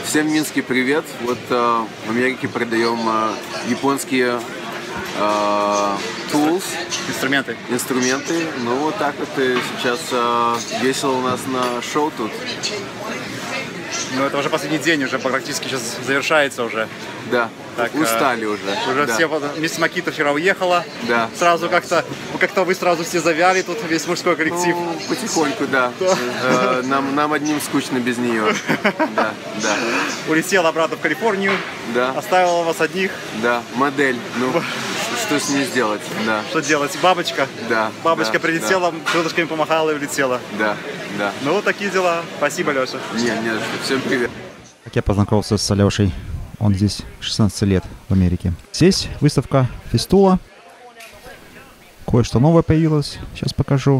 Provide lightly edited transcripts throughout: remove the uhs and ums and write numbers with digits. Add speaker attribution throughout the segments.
Speaker 1: Всем минский привет. Вот в Америке продаем японские tools, инструменты. Ну вот так вот и сейчас весело у нас на шоу тут.
Speaker 2: Ну это уже последний день, уже практически сейчас завершается уже.
Speaker 1: Да, так, устали уже.
Speaker 2: Уже да. Все, мисс Макита вчера уехала.
Speaker 1: Да.
Speaker 2: Сразу как-то вы сразу все завяли, тут весь мужской коллектив.
Speaker 1: Ну, потихоньку, да. Нам одним скучно без нее. Да, да.
Speaker 2: Улетела обратно в Калифорнию.
Speaker 1: Да.
Speaker 2: Оставила вас одних.
Speaker 1: Да, модель. Ну, что с ней сделать? Да.
Speaker 2: Что делать? Бабочка?
Speaker 1: Да.
Speaker 2: Бабочка прилетела, крылышками помахала и улетела.
Speaker 1: Да, да.
Speaker 2: Ну вот такие дела. Спасибо, Леша.
Speaker 1: Не за что. Всем привет.
Speaker 3: Как я познакомился с Алешей. Он здесь 16 лет в Америке. Здесь выставка Фистула. Кое-что новое появилось. Сейчас покажу.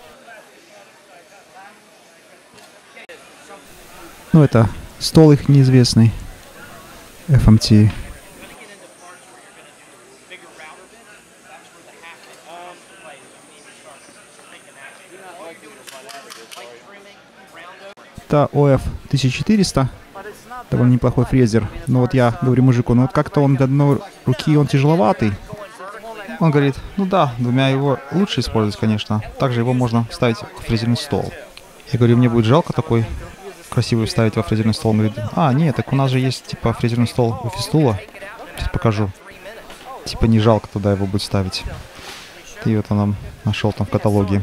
Speaker 3: Ну, это стол их неизвестный. FMT. Это OF 1400. Довольно неплохой фрезер. Но вот я говорю мужику, ну вот как-то он для одной руки он тяжеловатый. Он говорит, ну да, двумя его лучше использовать, конечно. Также его можно ставить в фрезерный стол. Я говорю, мне будет жалко такой красивый вставить во фрезерный стол. Он говорит, нет, так у нас же есть типа фрезерный стол у Фистула. Сейчас покажу. Типа не жалко туда его будет ставить. И вот он нам нашел там в каталоге.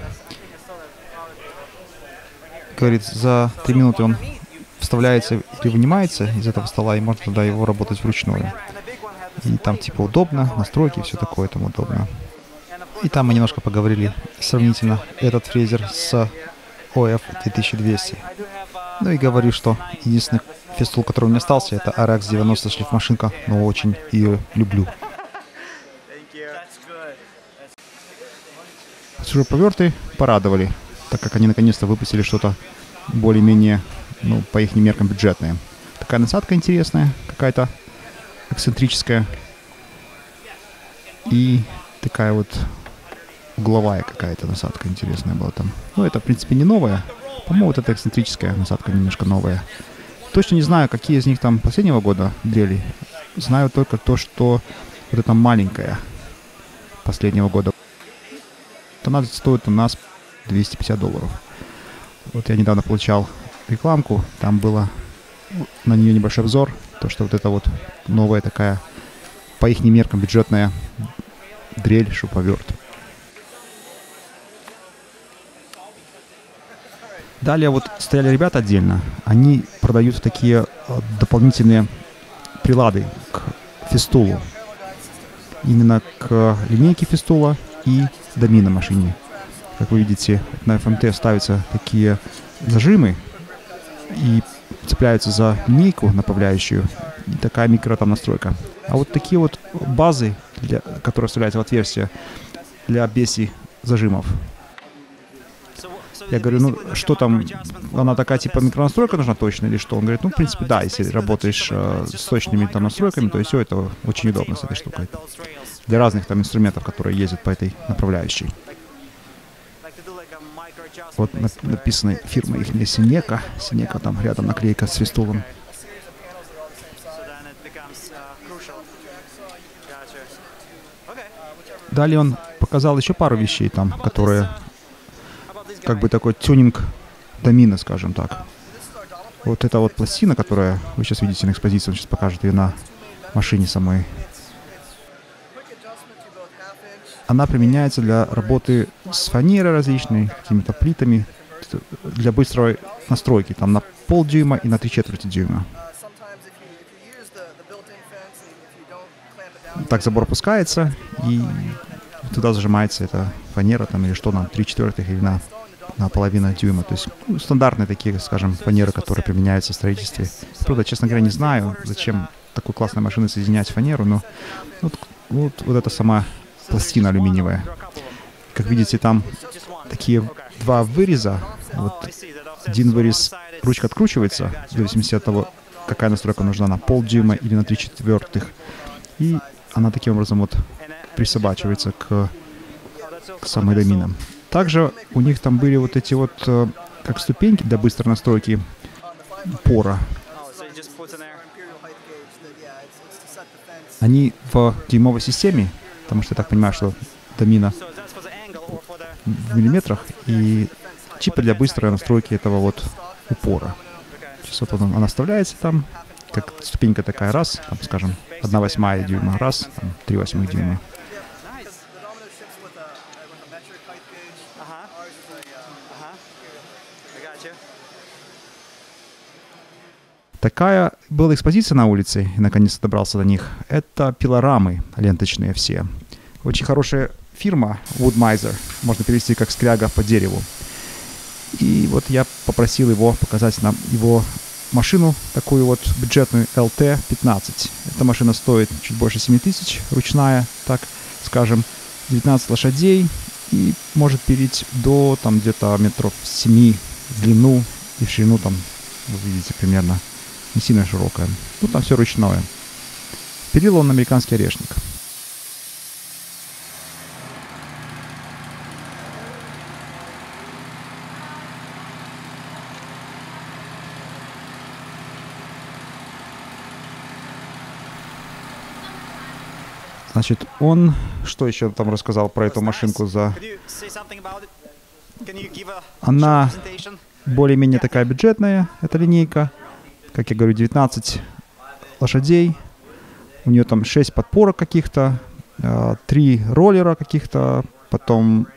Speaker 3: Говорит, за 3 минуты он вставляется или вынимается из этого стола, и можно тогда его работать вручную. И там типа удобно, настройки, все такое там удобно. И там мы немножко поговорили сравнительно этот фрезер с OF 2200. Ну и говорю, что единственный фистул, который у меня остался, это RX 90 шлифмашинка, но очень ее люблю. Шуруповерты порадовали, так как они наконец-то выпустили что-то более-менее, ну, по их меркам бюджетное. Такая насадка интересная, какая-то эксцентрическая. И такая вот угловая какая-то насадка интересная была там. Ну, это, в принципе, не новая. По-моему, вот эта эксцентрическая насадка немножко новая. Точно не знаю, какие из них там последнего года дрели. Знаю только то, что вот эта маленькая последнего года. Она стоит у нас $250. Вот я недавно получал рекламку, там было на нее небольшой обзор, то что вот это вот новая такая, по их меркам, бюджетная дрель, шуруповерт. Далее вот стояли ребята отдельно, они продают такие дополнительные прилады к Фистулу, именно к линейке Фистула и домина машине. Как вы видите, на FMT ставятся такие зажимы и цепляются за линейку направляющую. И такая микро там настройка. А вот такие вот базы, которые вставляются в отверстие для беси зажимов. Я говорю, ну что там, она такая типа микронастройка нужна точно или что? Он говорит, ну в принципе да, если работаешь с точными там настройками, то все это очень удобно с этой штукой. Для разных там инструментов, которые ездят по этой направляющей. Вот написано фирма их Синека. Синека там рядом наклейка с Фистулом. Далее он показал еще пару вещей там, которые как бы такой тюнинг домина, скажем так. Вот эта вот пластина, которая вы сейчас видите на экспозиции, он сейчас покажет ее на машине самой. Она применяется для работы с фанерой различной, какими-то плитами, для быстрой настройки, там на полдюйма и на 3/4 дюйма. Так забор опускается, и туда зажимается эта фанера, там, или что, на 3/4 или на половину дюйма. То есть стандартные такие, скажем, фанеры, которые применяются в строительстве. Правда, честно говоря, не знаю, зачем такой классной машиной соединять фанеру, но вот это сама пластина алюминиевая. Как видите, там такие 2 выреза. Вот один вырез, ручка откручивается, в зависимости от того, какая настройка нужна, на полдюйма или на 3/4. И она таким образом вот присобачивается к самой доминам. Также у них там были вот эти вот как ступеньки для быстрой настройки пора. Они в дюймовой системе, потому что я так понимаю, что домина в миллиметрах, и чипы для быстрой настройки этого вот упора. Сейчас вот она вставляется там, как ступенька такая, раз, там, скажем, 1/8 дюйма, раз, там, 3/8 дюйма. Такая была экспозиция на улице, и наконец-то добрался до них. Это пилорамы ленточные все. Очень хорошая фирма Woodmiser, можно перевести как скряга по дереву. И вот я попросил его показать нам его машину, такую вот бюджетную LT-15. Эта машина стоит чуть больше 7000, ручная, так скажем, 19 лошадей и может пилить до там где-то метров 7 в длину и в ширину там, вы видите, примерно не сильно широкая. Ну там все ручное. Пилил он американский орешник. Значит, он что еще там рассказал про эту машинку за... Она более-менее такая бюджетная, эта линейка. Как я говорю, 19 лошадей. У нее там 6 подпорок каких-то, 3 роллера каких-то. Потом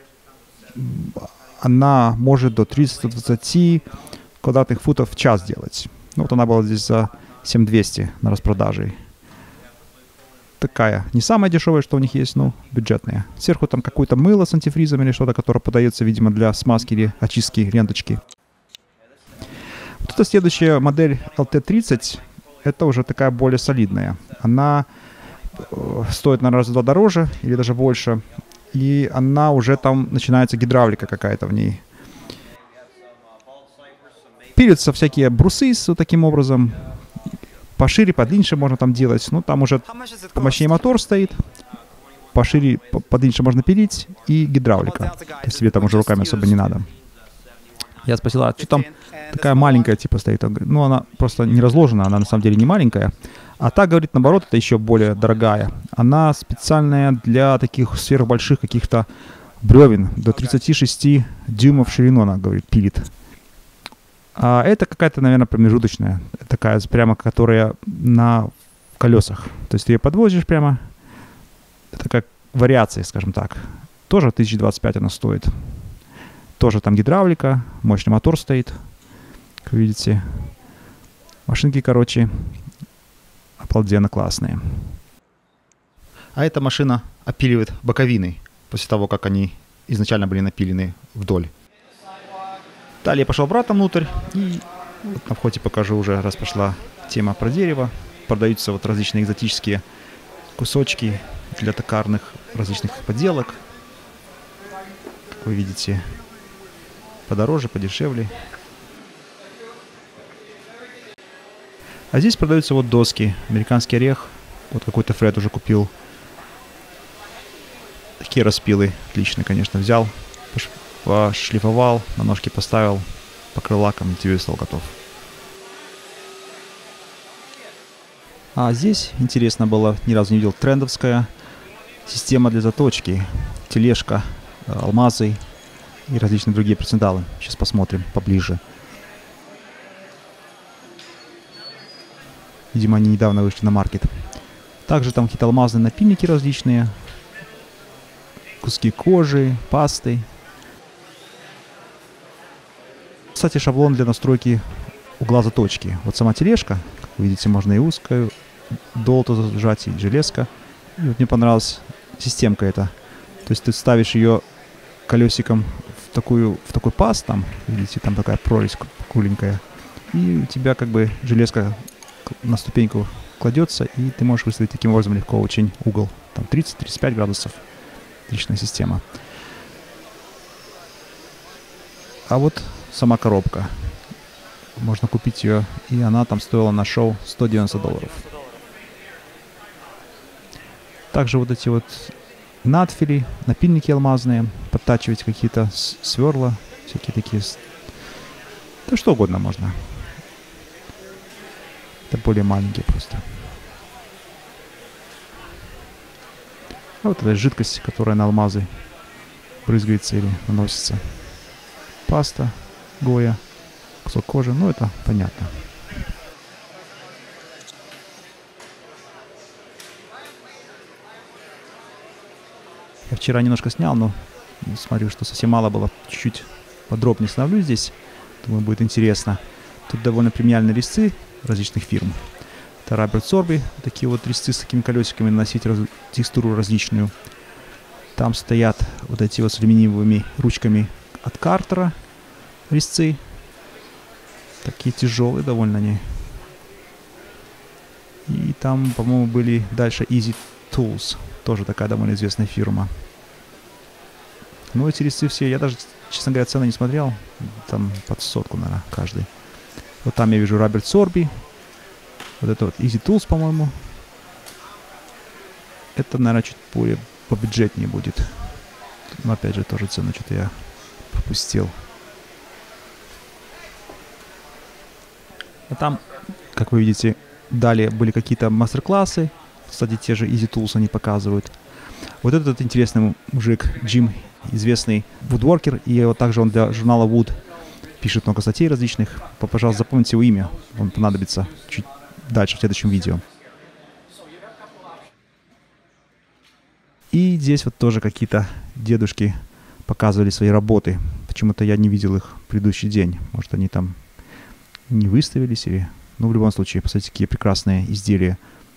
Speaker 3: она может до 320 квадратных футов в час делать. Ну, вот она была здесь за 7200 на распродаже. Такая, не самая дешевая, что у них есть, но бюджетная. Сверху там какое-то мыло с антифризом или что-то, которое подается, видимо, для смазки или очистки ленточки. Вот это следующая модель LT-30. Это уже такая более солидная. Она стоит, наверное, раза в 2 дороже или даже больше. И она уже там начинается гидравлика какая-то в ней. Пилятся всякие брусы вот таким образом. Пошире, подлиннее можно там делать. Ну, там уже помощнее мотор стоит. Пошире, подлиннее можно пилить. И гидравлика. То есть тебе там уже руками особо не надо. Я спросил, а что там такая маленькая типа стоит? Он говорит, ну, она просто не разложена, она на самом деле не маленькая. А та, говорит, наоборот, это еще более дорогая. Она специальная для таких сверхбольших каких-то бревен. До 36 дюймов в ширину, она, говорит, пилит. А это какая-то, наверное, промежуточная, такая прямо, которая на колесах. То есть ты ее подвозишь прямо. Это как вариация, скажем так. Тоже 1025 она стоит. Тоже там гидравлика, мощный мотор стоит. Как видите. Машинки, короче, обалденно классные. А эта машина опиливает боковины после того, как они изначально были напилены вдоль. Далее я пошел обратно внутрь, и вот на входе покажу уже, раз пошла тема про дерево. Продаются вот различные экзотические кусочки для токарных различных поделок. Как вы видите, подороже, подешевле. А здесь продаются вот доски. Американский орех. Вот какой-то Фред уже купил. Такие распилы. Отлично, конечно, взял. Пошлифовал, на ножки поставил, покрыл лаком, и тебе стал готов. А здесь интересно было, ни разу не видел, трендовская система для заточки, тележка, алмазы и различные другие прицендалы. Сейчас посмотрим поближе. Видимо, они недавно вышли на маркет. Также там какие-то алмазные напильники различные, куски кожи, пасты. Кстати, шаблон для настройки угла заточки. Вот сама тележка, как вы видите, можно и узкую долту зажать, и железка. И вот мне понравилась системка эта. То есть ты ставишь ее колесиком в такой паз, там, видите, там такая прорезь кругленькая. И у тебя как бы железка на ступеньку кладется, и ты можешь выставить таким образом легко очень угол. Там 30-35 градусов. Отличная система. А вот сама коробка. Можно купить ее, и она там стоила на шоу $190. Также вот эти вот надфили, напильники алмазные, подтачивать какие-то сверла, всякие такие. Да что угодно можно. Это более маленькие просто. А вот эта жидкость, которая на алмазы брызгается или наносится. Паста, Гоя, кусок кожи, ну это понятно. Я вчера немножко снял, но смотрю, что совсем мало было. Чуть-чуть подробнее становлюсь здесь. Думаю, будет интересно. Тут довольно премиальные резцы различных фирм. Это Роберт Сорби. Такие вот резцы с такими колесиками, наносить текстуру различную. Там стоят вот эти вот с алюминиевыми ручками от Картера резцы. Такие тяжелые довольно они. И там, по-моему, были дальше Easy Tools. Тоже такая довольно известная фирма. Ну, эти резцы все, я даже, честно говоря, цены не смотрел. Там под 100, наверное, каждый. Вот там я вижу Роберт Сорби. Вот это вот Easy Tools, по-моему. Это, наверное, чуть более побюджетнее будет. Но, опять же, тоже цену что-то я пропустил. А там, как вы видите, далее были какие-то мастер-классы. Кстати, те же Easy Tools они показывают. Вот этот интересный мужик, Джим, известный вудворкер, и вот также он для журнала Wood пишет много статей различных. Пожалуйста, запомните его имя, он понадобится чуть дальше в следующем видео. И здесь вот тоже какие-то дедушки показывали свои работы. Почему-то я не видел их в предыдущий день. Может, они там не выставились или... Ну, в любом случае, посмотрите, какие прекрасные изделия.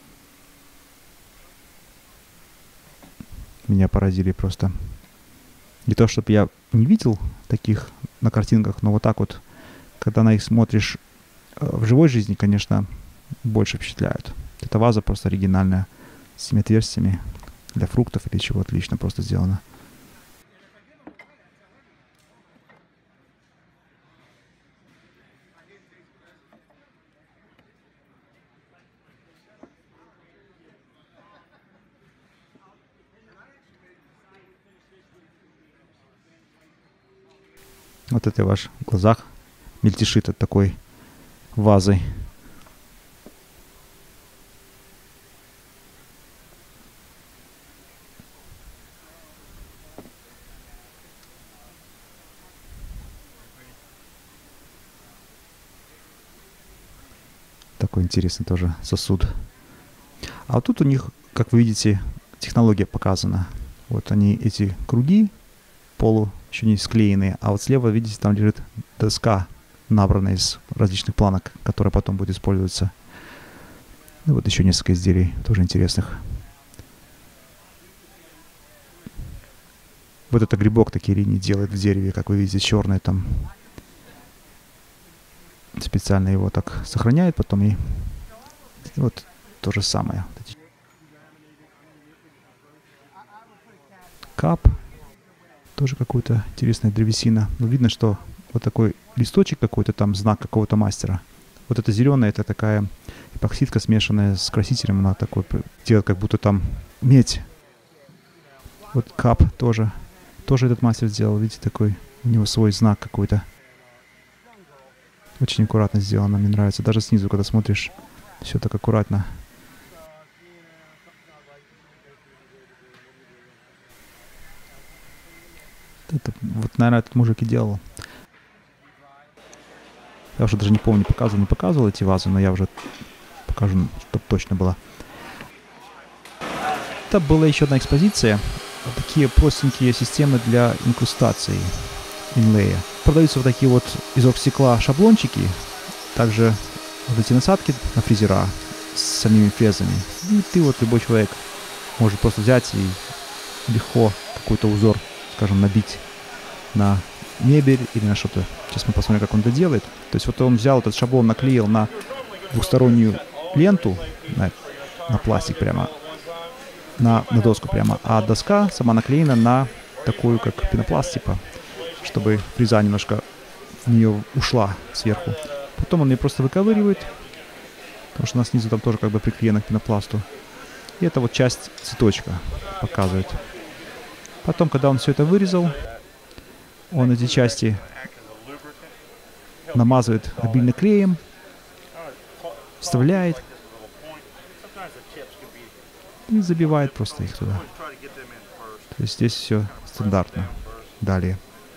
Speaker 3: Меня поразили просто. Не то, чтобы я не видел таких на картинках, но вот так вот, когда на их смотришь в живой жизни, конечно, больше впечатляют. Эта ваза просто оригинальная, с этими отверстиями для фруктов или чего отлично просто сделано. Вот это ваш в глазах мельтешит от такой вазой. Такой интересный тоже сосуд. А вот тут у них, как вы видите, технология показана. Вот они, эти круги полу еще не склеенные, а вот слева, видите, там лежит доска, набранная из различных планок, которая потом будет использоваться. Ну, вот еще несколько изделий, тоже интересных. Вот это грибок такие линии делает в дереве, как вы видите, черный там. Специально его так сохраняет потом и вот то же самое. Кап. Тоже какая-то интересная древесина. Но видно, что вот такой листочек какой-то там, знак какого-то мастера. Вот это зеленая, это такая эпоксидка, смешанная с красителем. Она такой делает, как будто там медь. Вот кап тоже. Тоже этот мастер сделал. Видите, такой у него свой знак какой-то. Очень аккуратно сделано, мне нравится. Даже снизу, когда смотришь, все так аккуратно. Это, вот, наверное, этот мужик и делал. Я уже даже не помню, не показывал эти вазы, но я уже покажу, чтобы точно было. Это была еще одна экспозиция. Такие простенькие системы для инкрустации, инлея. Продаются вот такие вот из оргстекла шаблончики. Также вот эти насадки на фрезера с самими фрезами. И ты вот, любой человек, может просто взять и легко какой-то узор, скажем, набить на мебель или на что-то. Сейчас мы посмотрим, как он это делает. То есть вот он взял этот шаблон, наклеил на двухстороннюю ленту, на пластик прямо, на доску прямо, а доска сама наклеена на такую, как пенопласт, типа, чтобы фреза немножко в нее ушла сверху. Потом он ее просто выковыривает, потому что она снизу там тоже как бы приклеена к пенопласту. И это вот часть цветочка показывает. Потом, когда он все это вырезал, он эти части намазывает обильно клеем. вставляет и забивает просто их туда. То есть здесь все стандартно. Далее.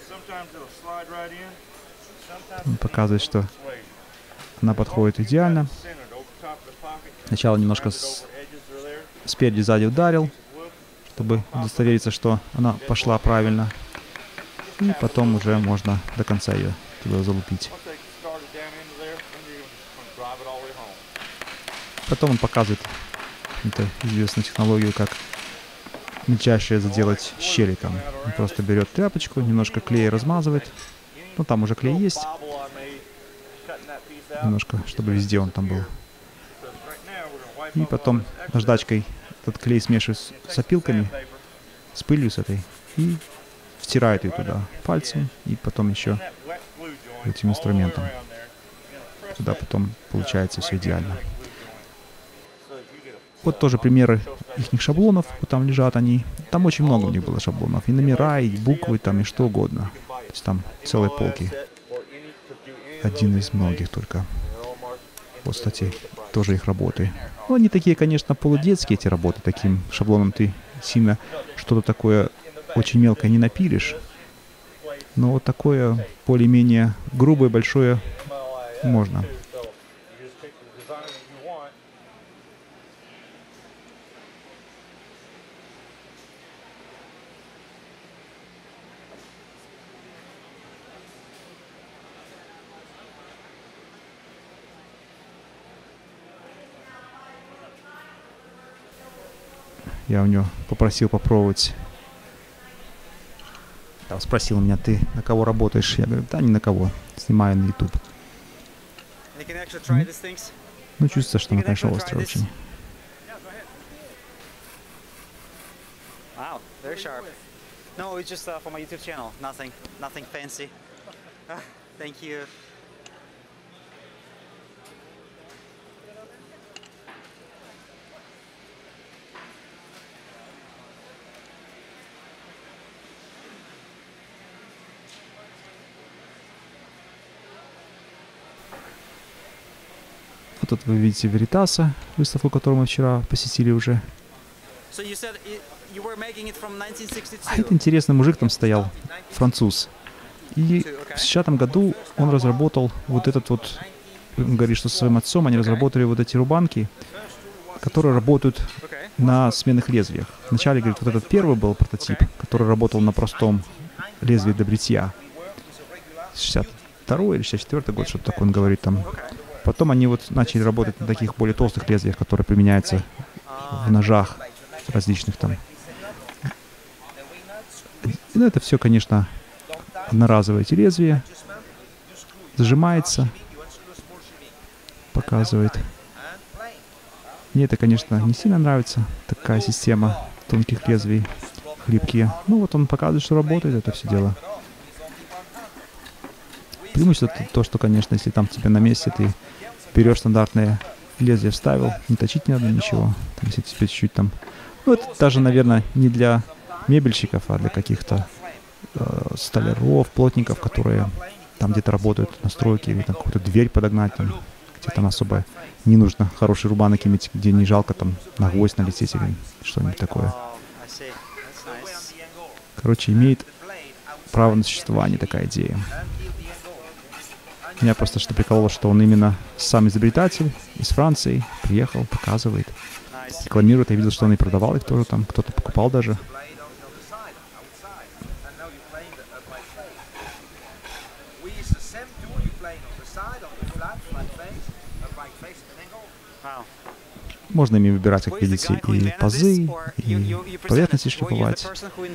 Speaker 3: Он показывает, что она подходит идеально. Сначала немножко спереди, сзади ударил, чтобы удостовериться, что она пошла правильно. И потом уже можно до конца ее туда залупить. Потом он показывает это известную технологию, как мельчайшее заделать щели там. Он просто берет тряпочку, немножко клея размазывает. Ну, там уже клей есть. Немножко, чтобы везде он там был. И потом наждачкой этот клей смешивает с опилками, с пылью с этой, и втирает ее туда пальцем, и потом еще этим инструментом. Туда потом получается все идеально. Вот тоже примеры их шаблонов, вот там лежат они. Там очень много у них было шаблонов. И номера, и буквы, там, и что угодно. То есть там целые полки. Один из многих только. Вот, кстати, тоже их работы. Ну, они такие, конечно, полудетские, эти работы. Таким шаблоном ты сильно что-то такое очень мелкое не напилишь. Но вот такое более-менее грубое, большое можно. Я у него попросил попробовать. Там спросил меня, ты на кого работаешь? Я говорю, да ни на кого. Снимаю на YouTube. Ну, чувствуется, что она, конечно, острая очень.
Speaker 4: Wow, very sharp. No, it's just for my YouTube channel. Nothing fancy. Thank you.
Speaker 3: Вот тут вы видите Веритаса, выставку, которую мы вчера посетили уже. А это интересный мужик там стоял, француз. И в 60 году он разработал вот этот вот, он говорит, что со своим отцом они разработали вот эти рубанки, которые работают на сменных лезвиях. Вначале, говорит, вот этот первый был прототип, который работал на простом лезвии для бритья. 62 или 64 год, что-то такое он говорит там. Потом они вот начали работать на таких более толстых лезвиях, которые применяются в ножах различных там. Ну, это все, конечно, одноразовые эти лезвия. Зажимается, показывает. Мне это, конечно, не сильно нравится, такая система тонких лезвий, хлипкие. Ну вот он показывает, что работает это все дело. Преимущество то, что, конечно, если там тебе на месте, ты берешь стандартное лезвие, вставил, не точить не надо ничего. Там, если тебе чуть-чуть там... Ну, это даже, наверное, не для мебельщиков, а для каких-то столяров, плотников, которые там где-то работают на стройке, или там какую-то дверь подогнать, там, где там особо не нужно хороший рубанок иметь, где не жалко там на гвоздь налететь или что-нибудь такое. Короче, имеет право на существование такая идея. Меня просто что прикололо, что он именно сам изобретатель из Франции, приехал, показывает, рекламирует. Я видел, что он и продавал их тоже там, кто-то покупал даже. Можно ими выбирать, как видите, и пазы, и поверхности шлифовать.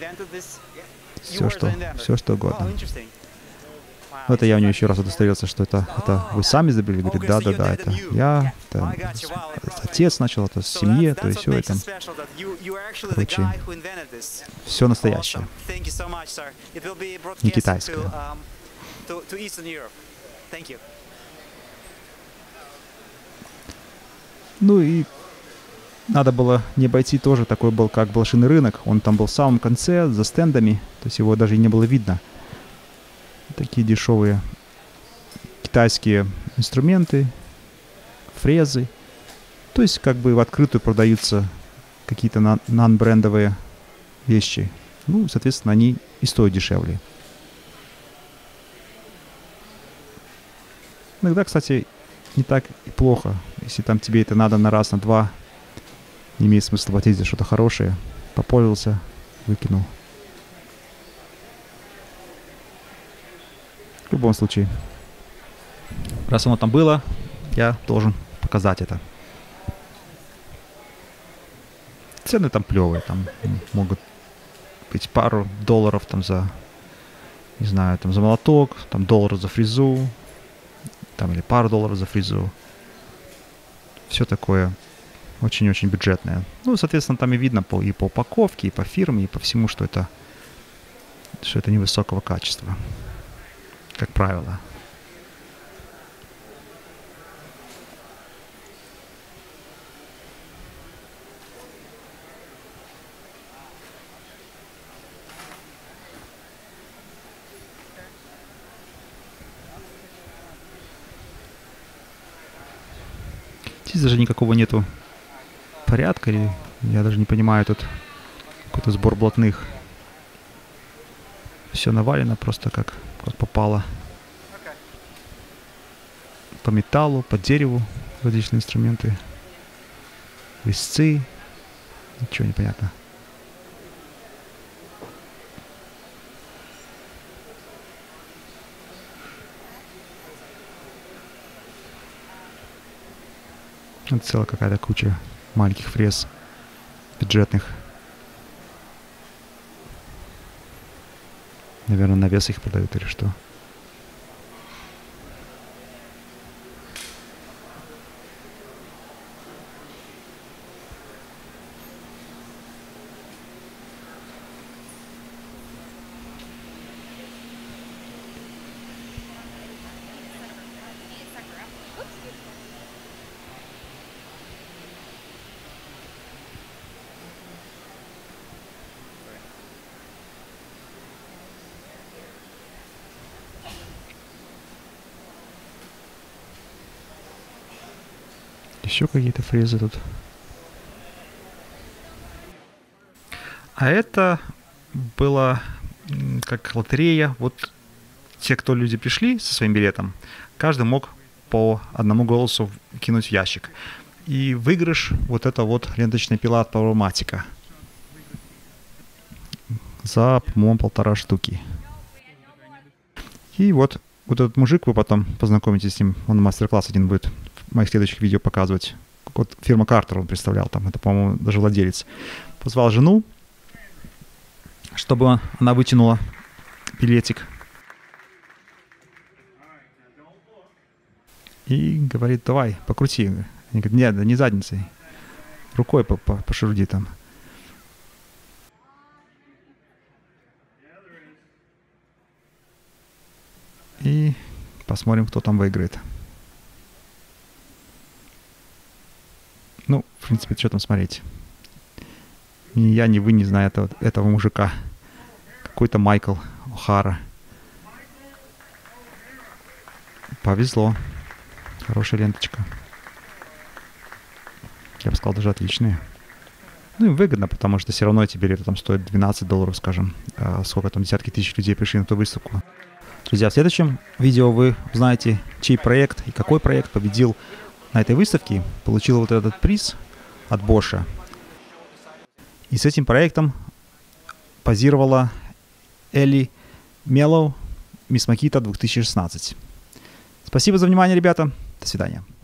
Speaker 3: Все, что угодно. Ну, это я у него еще раз удостоверился, что это вы сами изобрели. Говорит, да, это я, это отец начал, это в семье, то есть все это. Короче, все настоящее. Не китайское. Ну и надо было не обойти тоже, такой был как блошиный рынок. Он там был в самом конце, за стендами, то есть его даже и не было видно. Такие дешевые китайские инструменты, фрезы. То есть как бы в открытую продаются какие-то нон-брендовые вещи. Ну, соответственно, они и стоят дешевле. Иногда, кстати, не так и плохо. Если там тебе это надо на раз, на два, не имеет смысла платить за что-то хорошее. Попользовался, выкинул. В любом случае, раз оно там было, я должен показать это. Цены там клевые, там могут быть пару долларов там за, не знаю, там за молоток, там $1 за фрезу, там или пару долларов за фрезу. Все такое очень-очень бюджетное. Ну, соответственно, там и видно и по упаковке, и по фирме, и по всему, что это невысокого качества, как правило. Здесь даже никакого нету порядка, или я даже не понимаю, тут какой-то сбор блатных. Все навалено просто как попало. По металлу, по дереву различные инструменты. Резцы. Ничего не понятно. Это целая какая-то куча маленьких фрез бюджетных. Наверное, на вес их продают или что. Еще какие-то фрезы тут. А это было как лотерея. Вот те, кто люди пришли со своим билетом, каждый мог по одному голосу кинуть в ящик. И выигрыш вот эта вот ленточная пила от Powermatic. За, по-моему, 1,5 штуки. И вот этот мужик, вы потом познакомитесь с ним, он мастер-класс один будет в моих следующих видео показывать. Вот фирма Картер он представлял там, это, по-моему, даже владелец. Позвал жену, чтобы она вытянула билетик. И говорит, давай, покрути. Они говорят, нет, да не задницей. Рукой пошуруди там. И посмотрим, кто там выиграет. Ну, в принципе, что там смотреть. Ни я, ни вы не знаем этого мужика. Какой-то Майкл О'Хара. Повезло. Хорошая ленточка. Я бы сказал, даже отличные. Ну и выгодно, потому что все равно эти билеты там стоят $12, скажем. Сколько там, десятки тысяч людей пришли на ту выставку. Друзья, в следующем видео вы узнаете, чей проект и какой проект победил на этой выставке, получил вот этот приз от Bosch. И с этим проектом позировала Элли Меллоу, Miss Makita 2016. Спасибо за внимание, ребята. До свидания.